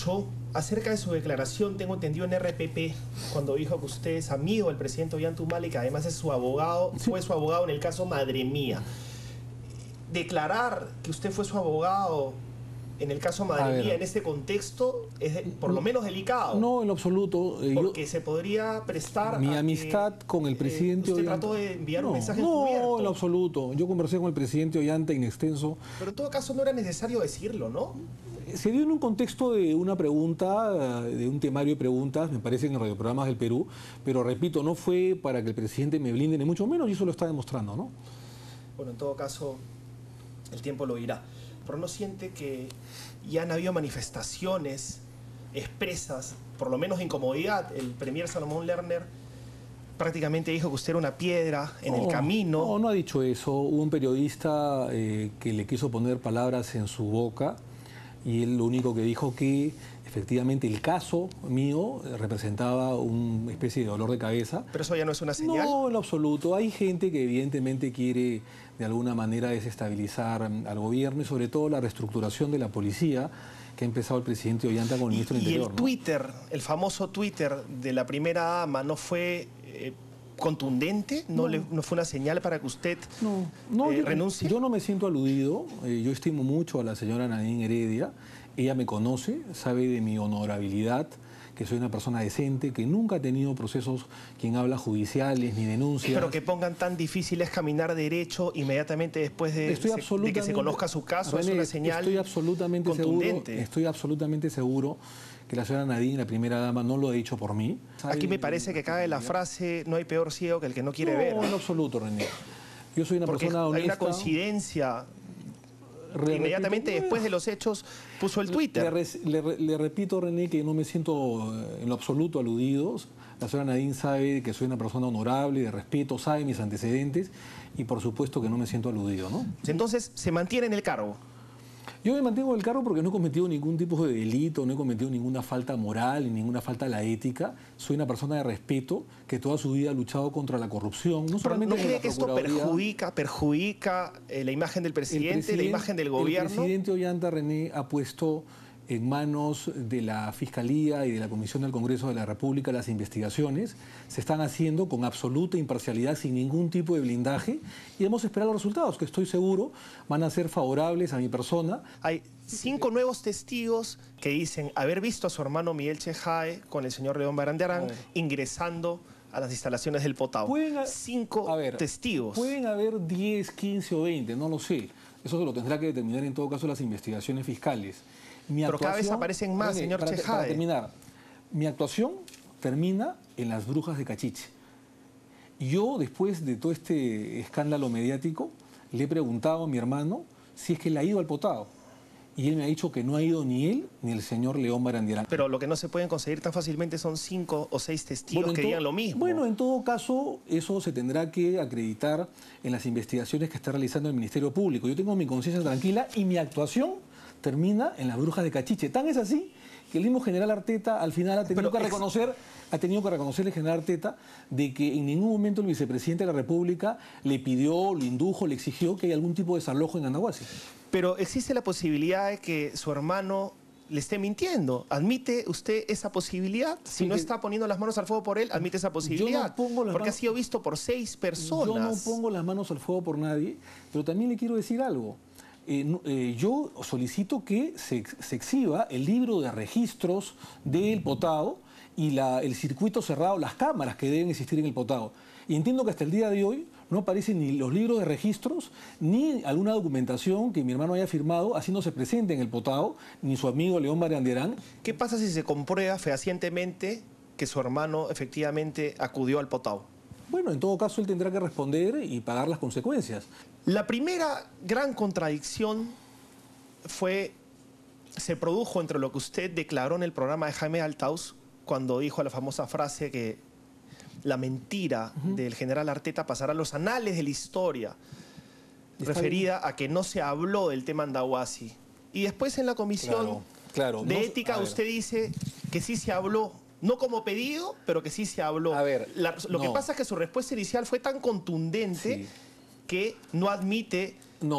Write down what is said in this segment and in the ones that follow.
escuchó acerca de su declaración, tengo entendido en RPP, cuando dijo que usted es amigo del presidente Ollanta y que además es su abogado, sí, fue su abogado en el caso Madre Mía. Declarar que usted fue su abogado en el caso Madre Mía en este contexto es por lo menos delicado. No, en lo absoluto. Porque se podría prestar mi amistad con el presidente usted Ollanta. Trató de enviar un mensaje encubierto. No, en lo absoluto. Yo conversé con el presidente Ollanta in extenso. Pero en todo caso no era necesario decirlo, ¿no? Se dio en un contexto de una pregunta, de un temario de preguntas, me parece, en radioprogramas del Perú, pero repito, no fue para que el presidente me blinde, ni mucho menos, y eso lo está demostrando, ¿no? Bueno, en todo caso, el tiempo lo dirá. Pero ¿no siente que ya han habido manifestaciones expresas, por lo menos incomodidad? El premier Salomón Lerner prácticamente dijo que usted era una piedra en el camino. No, no ha dicho eso. Hubo un periodista que le quiso poner palabras en su boca y él lo único que dijo que efectivamente el caso mío representaba una especie de dolor de cabeza. ¿Pero eso ya no es una señal? No, en lo absoluto. Hay gente que evidentemente quiere de alguna manera desestabilizar al gobierno y sobre todo la reestructuración de la policía que ha empezado el presidente Ollanta con el ministro del Interior. Y el Twitter, el famoso Twitter de la primera dama, ¿no fue contundente? ¿No fue una señal para que usted renuncie? Yo no me siento aludido. Yo estimo mucho a la señora Nadine Heredia. Ella me conoce, sabe de mi honorabilidad, que soy una persona decente, que nunca ha tenido procesos, quien habla, judiciales ni denuncias. Pero que pongan tan difícil es caminar derecho inmediatamente después de que se conozca su caso, René, es una señal contundente. Estoy absolutamente seguro que la señora Nadine, la primera dama, no lo ha dicho por mí. Aquí me parece que cabe la frase, no hay peor ciego que el que no quiere ver. No, en absoluto, René. Yo soy una persona honesta. Hay una coincidencia. Inmediatamente después de los hechos puso el Twitter. Le repito, René, que no me siento en lo absoluto aludido. La señora Nadine sabe que soy una persona honorable, de respeto, sabe mis antecedentes y por supuesto que no me siento aludido, ¿no? Entonces, ¿se mantiene en el cargo? Yo me mantengo en el cargo porque no he cometido ningún tipo de delito, no he cometido ninguna falta moral, ni ninguna falta a la ética. Soy una persona de respeto que toda su vida ha luchado contra la corrupción. No cree que esto perjudica la imagen del presidente, la imagen del gobierno? El presidente Ollanta, René, ha puesto en manos de la Fiscalía y de la Comisión del Congreso de la República las investigaciones. Se están haciendo con absoluta imparcialidad, sin ningún tipo de blindaje, y hemos esperado los resultados, que estoy seguro van a ser favorables a mi persona. Hay 5 nuevos testigos que dicen haber visto a su hermano Miguel Chejae con el señor León Barandiarán ingresando a las instalaciones del Potao. 5 testigos. Pueden haber 10, 15 o 20, no lo sé. Eso se lo tendrá que determinar en todo caso las investigaciones fiscales. Pero cada vez aparecen más, señor Chejae. Para terminar, mi actuación termina en Las Brujas de Cachiche. Yo, después de todo este escándalo mediático, le he preguntado a mi hermano si es que él ha ido al Potao. Y él me ha dicho que no ha ido ni él ni el señor León Barandiarán. Pero lo que no se pueden conseguir tan fácilmente son 5 o 6 testigos que digan lo mismo. Bueno, en todo caso, eso se tendrá que acreditar en las investigaciones que está realizando el Ministerio Público. Yo tengo mi conciencia tranquila y mi actuación termina en Las Brujas de Cachiche. Tan es así que el mismo general Arteta al final ha tenido que reconocer el general Arteta de que en ningún momento el vicepresidente de la República le pidió, le indujo, le exigió que haya algún tipo de desalojo en Andahuasi. Pero existe la posibilidad de que su hermano le esté mintiendo. ¿Admite usted esa posibilidad? Si no está poniendo las manos al fuego por él, ¿admite esa posibilidad? Porque ha sido visto por 6 personas. Yo no pongo las manos al fuego por nadie, pero también le quiero decir algo. Yo solicito que se exhiba el libro de registros del Potao y el circuito cerrado, las cámaras que deben existir en el Potao. Y entiendo que hasta el día de hoy no aparecen ni los libros de registros, ni alguna documentación que mi hermano haya firmado haciéndose presente en el Potao, ni su amigo León Barandiarán. ¿Qué pasa si se comprueba fehacientemente que su hermano efectivamente acudió al Potao? Bueno, en todo caso él tendrá que responder y pagar las consecuencias. La primera gran contradicción se produjo entre lo que usted declaró en el programa de Jaime Althaus cuando dijo la famosa frase que la mentira del general Arteta pasará a los anales de la historia, referida a que no se habló del tema Andahuasi. Y después en la comisión de ética usted dice que sí se habló, no como pedido, pero que sí se habló. Lo que pasa es que su respuesta inicial fue tan contundente que no admite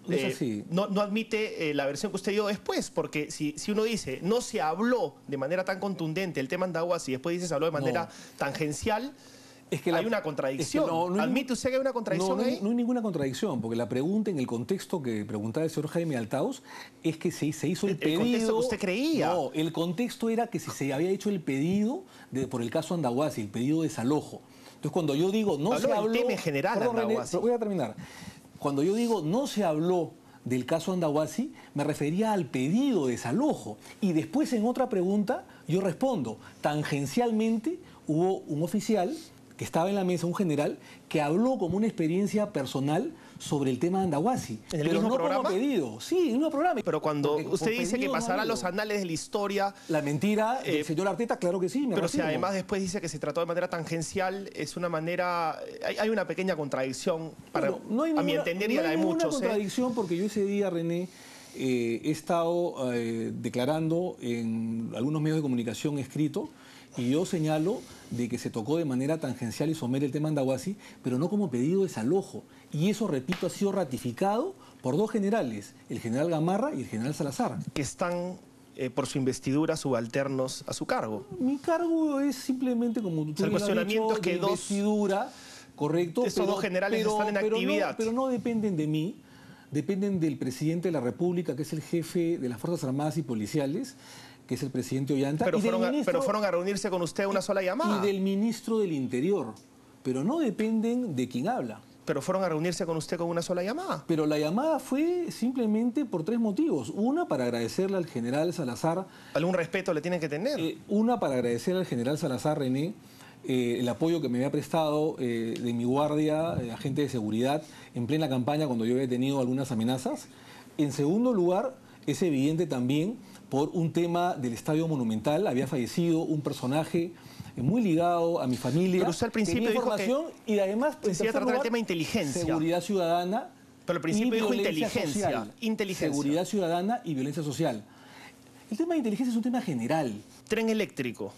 No es así. no admite la versión que usted dio después, porque si uno dice no se habló de manera tan contundente el tema Andahuasi y después dice se habló de manera tangencial, es que hay una contradicción. ¿Admite usted que hay una contradicción ahí? No hay ninguna contradicción, porque la pregunta en el contexto que preguntaba el señor Jaime Altaus es que se hizo el pedido... ¿El contexto que usted creía? No, el contexto era que si se había hecho el pedido por el caso Andahuasi, el pedido de desalojo. Entonces, cuando yo digo no se habló... del tema en general, perdón, René, Andahuasi. voy a terminar. Cuando yo digo no se habló del caso Andahuasi, me refería al pedido de desalojo. Y después, en otra pregunta, yo respondo, tangencialmente hubo un oficial que estaba en la mesa, un general, que habló como una experiencia personal sobre el tema de Andahuasi. ¿En el mismo programa? Como pedido. Sí, en el mismo programa. Pero cuando Porque usted por dice que pedido pasará a no los anales de la historia... La mentira del señor Arteta, claro que sí, me Pero si reafirmo. además después dice que se trató de manera tangencial, es una manera... Hay una pequeña contradicción, para, Bueno, a mi entender y a la de muchos. No hay ninguna contradicción porque yo ese día, René, he estado declarando en algunos medios de comunicación escrito y yo señalo de que se tocó de manera tangencial y somera el tema Andahuasi, pero no como pedido de desalojo. Y eso, repito, ha sido ratificado por dos generales, el general Gamarra y el general Salazar. Que están, por su investidura, subalternos a su cargo. Mi cargo es simplemente, como tú el cuestionamiento dicho, es que de investidura, correcto. Esos dos generales están en actividad. Pero no dependen de mí, dependen del presidente de la República, que es el jefe de las Fuerzas Armadas y Policiales, que es el presidente Ollanta. Pero fueron a reunirse con usted una sola llamada. Y del ministro del Interior. Pero no dependen de quien habla. Pero fueron a reunirse con usted con una sola llamada. Pero la llamada fue simplemente por tres motivos. Una, para agradecerle al general Salazar. ¿Algún respeto le tienen que tener? Una, para agradecerle al general Salazar, René, el apoyo que me había prestado de mi guardia, agente de seguridad, en plena campaña cuando yo había tenido algunas amenazas. En segundo lugar, es evidente también por un tema del Estadio Monumental. Había fallecido un personaje muy ligado a mi familia. Pero usted al principio dijo información y además, que se iba a tratar el tema inteligencia. Seguridad ciudadana. Pero al principio dijo inteligencia. Seguridad ciudadana y violencia social. El tema de inteligencia es un tema general. Tren eléctrico.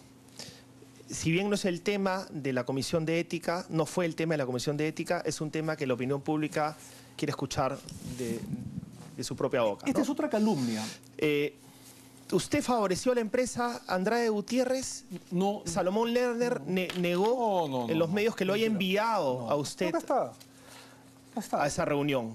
Si bien no es el tema de la Comisión de Ética, no fue el tema de la Comisión de Ética, es un tema que la opinión pública quiere escuchar de su propia boca, ¿no? Esta es otra calumnia. ¿Usted favoreció a la empresa Andrade Gutiérrez? No. Salomón Lerner negó en los medios que lo haya enviado a usted a esa reunión.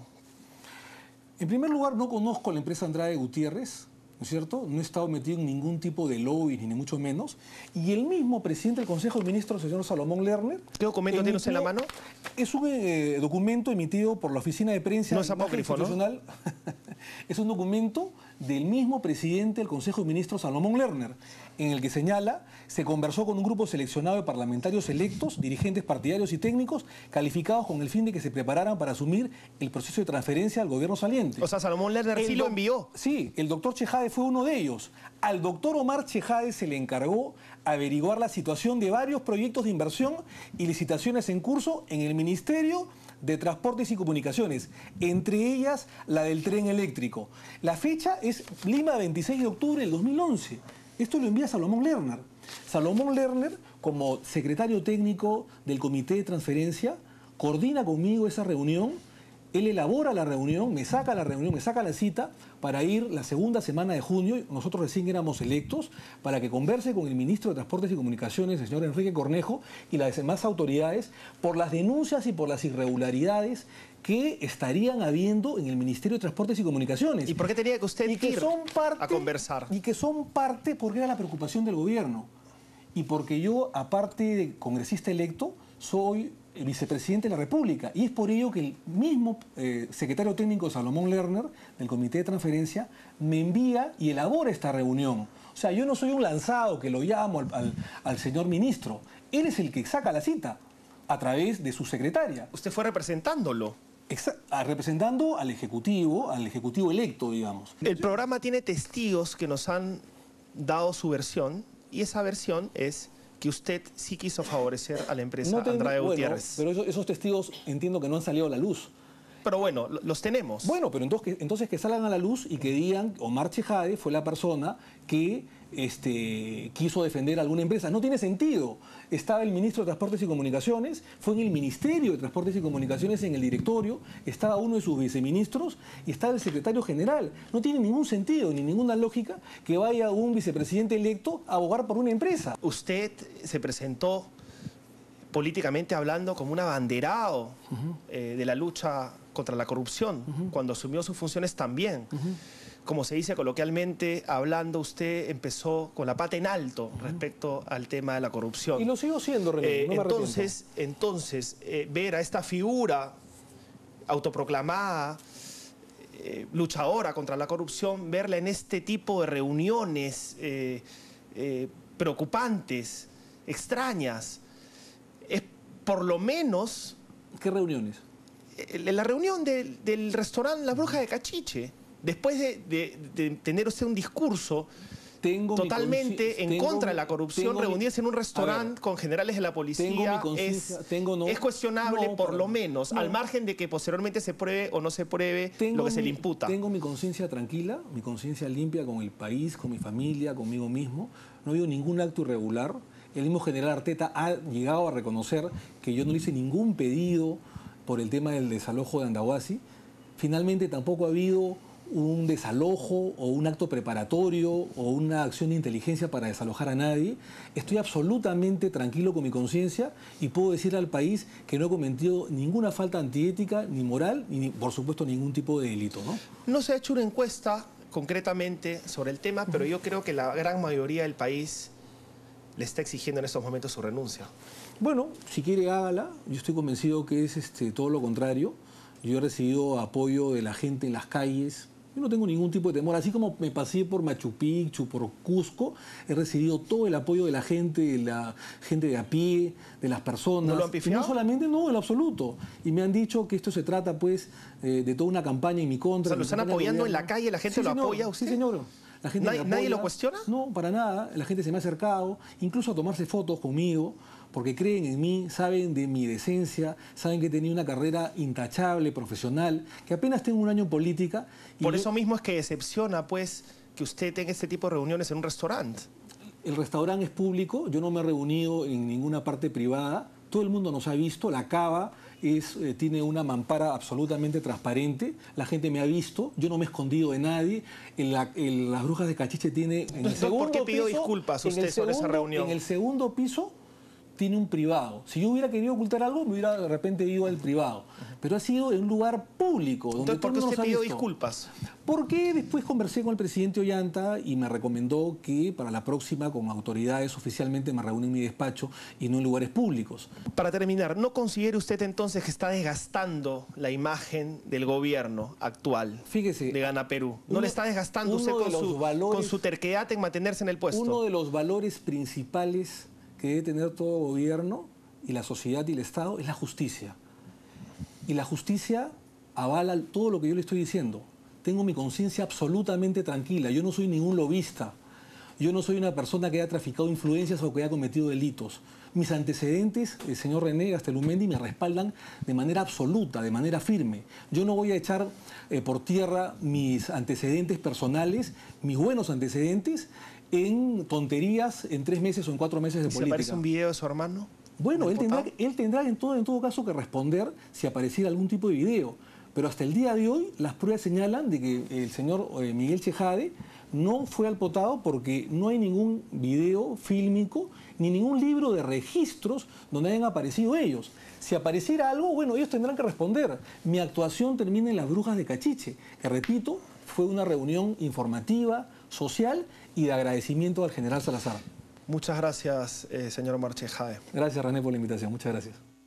En primer lugar, no conozco a la empresa Andrade Gutiérrez, ¿no es cierto? No he estado metido en ningún tipo de lobby, ni mucho menos. Y el mismo presidente del Consejo de Ministros, el señor Salomón Lerner... ¿Qué documento tiene usted en la mano? Es un documento emitido por la Oficina de Prensa... No es apócrifo, ¿no? Es un documento del mismo presidente del Consejo de Ministros, Salomón Lerner, en el que señala, se conversó con un grupo seleccionado de parlamentarios electos, dirigentes partidarios y técnicos, calificados con el fin de que se prepararan para asumir el proceso de transferencia al gobierno saliente. O sea, Salomón Lerner sí lo envió. Sí, el doctor Chejade fue uno de ellos. Al doctor Omar Chejade se le encargó averiguar la situación de varios proyectos de inversión y licitaciones en curso en el Ministerio de Transportes y Comunicaciones, entre ellas la del tren eléctrico. La fecha es Lima, 26 de octubre del 2011. Esto lo envía Salomón Lerner. Salomón Lerner, como secretario técnico del Comité de Transferencia, coordina conmigo esa reunión. Él elabora la reunión, me saca la cita para ir la segunda semana de junio, nosotros recién éramos electos, para que converse con el ministro de Transportes y Comunicaciones, el señor Enrique Cornejo, y las demás autoridades por las denuncias y por las irregularidades que estarían habiendo en el Ministerio de Transportes y Comunicaciones. ¿Y por qué tenía que usted ir a conversar? Y que son parte, porque era la preocupación del gobierno. Y porque yo, aparte de congresista electo, soy el vicepresidente de la República. Y es por ello que el mismo secretario técnico Salomón Lerner, del Comité de Transferencia, me envía y elabora esta reunión. O sea, yo no soy un lanzado que lo llamo al señor ministro. Él es el que saca la cita a través de su secretaria. Usted fue representándolo. Representando al ejecutivo electo, digamos. El programa tiene testigos que nos han dado su versión, y esa versión es que usted sí quiso favorecer a la empresa Andrade Gutiérrez. Pero esos testigos entiendo que no han salido a la luz. Pero bueno, los tenemos. Bueno, pero entonces que salgan a la luz y que digan Omar Chejade fue la persona que quiso defender a alguna empresa. No tiene sentido. Estaba el ministro de Transportes y Comunicaciones, fue en el Ministerio de Transportes y Comunicaciones, en el directorio, estaba uno de sus viceministros y estaba el secretario general. No tiene ningún sentido ni ninguna lógica que vaya un vicepresidente electo a abogar por una empresa. Usted se presentó políticamente hablando como un abanderado de la lucha contra la corrupción, cuando asumió sus funciones también. Como se dice coloquialmente, hablando, usted empezó con la pata en alto respecto al tema de la corrupción. Y lo sigo siendo, René, no me arrepiento. Entonces, ver a esta figura autoproclamada, luchadora contra la corrupción, verla en este tipo de reuniones preocupantes, extrañas, es por lo menos... ¿Qué reuniones? La reunión del restaurante La Bruja de Cachiche, después de tener usted un discurso totalmente en contra de la corrupción, reunirse en un restaurante con generales de la policía es cuestionable, por lo menos, al margen de que posteriormente se pruebe o no se pruebe lo que se le imputa. Tengo mi conciencia tranquila, mi conciencia limpia con el país, con mi familia, conmigo mismo. No ha habido ningún acto irregular. El mismo general Arteta ha llegado a reconocer que yo no hice ningún pedido por el tema del desalojo de Andahuasi. Finalmente tampoco ha habido un desalojo o un acto preparatorio o una acción de inteligencia para desalojar a nadie. Estoy absolutamente tranquilo con mi conciencia y puedo decir al país que no he cometido ninguna falta antiética, ni moral, ni por supuesto ningún tipo de delito, ¿no? No se ha hecho una encuesta concretamente sobre el tema, pero yo creo que la gran mayoría del país le está exigiendo en estos momentos su renuncia. Bueno, si quiere hágala. Yo estoy convencido que es todo lo contrario. Yo he recibido apoyo de la gente en las calles. Yo no tengo ningún tipo de temor. Así como me pasé por Machu Picchu, por Cusco, he recibido todo el apoyo de la gente de a pie, de las personas. ¿No lo han pifiado? No solamente, no, en lo absoluto. Y me han dicho que esto se trata, pues, de toda una campaña en mi contra. O sea, ¿lo están apoyando en la calle? ¿La gente lo apoya a usted? Sí, señor. La gente ¿Nadie lo cuestiona? No, para nada. La gente se me ha acercado, incluso a tomarse fotos conmigo, porque creen en mí, saben de mi decencia, saben que he tenido una carrera intachable, profesional, que apenas tengo un año en política. Por eso mismo es que decepciona, pues, que usted tenga este tipo de reuniones en un restaurante. El restaurante es público, yo no me he reunido en ninguna parte privada, todo el mundo nos ha visto, la cava tiene una mampara absolutamente transparente, la gente me ha visto, yo no me he escondido de nadie, las Brujas de Cachiche tiene... En el segundo ¿Por qué pidió disculpas usted sobre esa reunión? En el segundo piso tiene un privado. Si yo hubiera querido ocultar algo, me hubiera de repente ido al privado. Pero ha sido en un lugar público. Donde Entonces, ¿por qué usted pidió disculpas? Porque después conversé con el presidente Ollanta y me recomendó que para la próxima, con autoridades oficialmente, me reúna en mi despacho y no en lugares públicos. Para terminar, ¿no considere usted entonces que está desgastando la imagen del gobierno actual? Fíjese, de Gana Perú? ¿No le está desgastando usted con su terquedad en mantenerse en el puesto? Uno de los valores principales que debe tener todo gobierno y la sociedad y el Estado es la justicia. Y la justicia avala todo lo que yo le estoy diciendo. Tengo mi conciencia absolutamente tranquila. Yo no soy ningún lobista. Yo no soy una persona que haya traficado influencias o que haya cometido delitos. Mis antecedentes, el señor René Gastelumendi, me respaldan de manera absoluta, de manera firme. Yo no voy a echar por tierra mis antecedentes personales, mis buenos antecedentes, en tonterías en 3 meses o en 4 meses de política. ¿Se aparece un video de su hermano? Bueno, él tendrá en todo caso que responder si apareciera algún tipo de video. Pero hasta el día de hoy las pruebas señalan de que el señor Miguel Chejade no fue al Potado porque no hay ningún video fílmico ni ningún libro de registros donde hayan aparecido ellos. Si apareciera algo, bueno, ellos tendrán que responder. Mi actuación termina en las Brujas de Cachiche, que repito, fue una reunión informativa, social y de agradecimiento al general Salazar. Muchas gracias, señor Omar Chejade. Gracias, René, por la invitación. Muchas gracias.